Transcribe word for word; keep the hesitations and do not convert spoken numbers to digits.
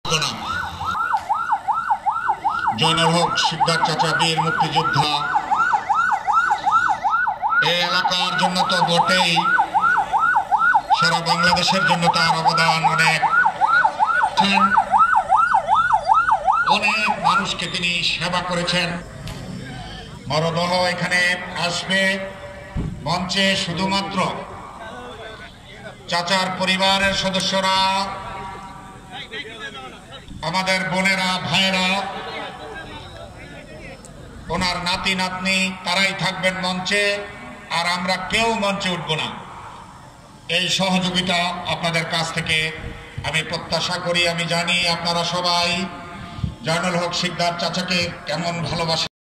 না। জয়নুল হক শিকদার চাচা বীর মুক্তিযোদ্ধা, এই এলাকার জন্য তো বটেই, সারা বাংলাদেশের জন্য তার অবদান অনেক। অনেক মানুষকে তিনি সেবা করেছেন। মরদহ এখানে আসবে, মঞ্চে শুধুমাত্র চাচার পরিবারের সদস্যরা, আমাদের বোনেরা, ভাইরা, ওনার নাতি নাতনি, তারাই থাকবেন মঞ্চে, আর আমরা কেউ মঞ্চে উঠব না। এই সহযোগিতা আপনাদের কাছ থেকে আমি প্রত্যাশা করি। আমি জানি আপনারা সবাই জয়নুল হক শিকদার চাচাকে কেমন ভালোবাসেন।